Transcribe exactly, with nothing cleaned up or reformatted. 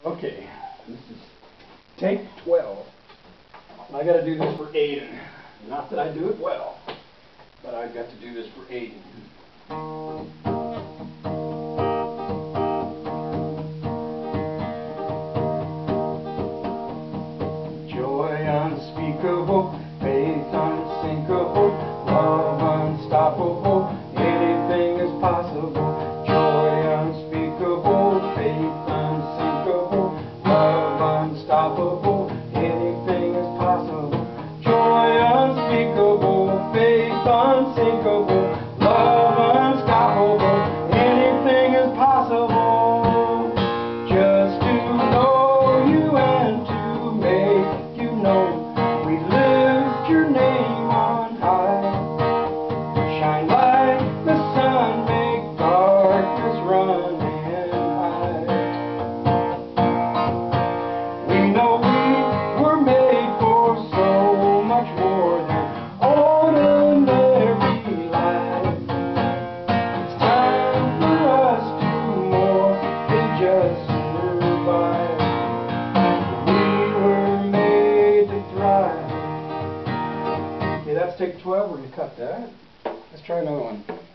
Okay, this is take twelve. I got to do this for Aidyn. Not that I do it well, but I've got to do this for Aidyn. Joy unspeakable, faith unsinkable, love unstoppable, anything is possible. Joy unspeakable, faith unsinkable, love unstoppable, anything is possible. Joy unspeakable, faith unsinkable, love unstoppable, anything is possible. Just to know you and to make you known, we lift your name on high. Shine like the sun, make darkness run and hide. We know we were made for so much more than ordinary life. It's time for us to do more than just survive. We were made to thrive. Okay, that's take twelve. We're going to cut that. Let's try another one.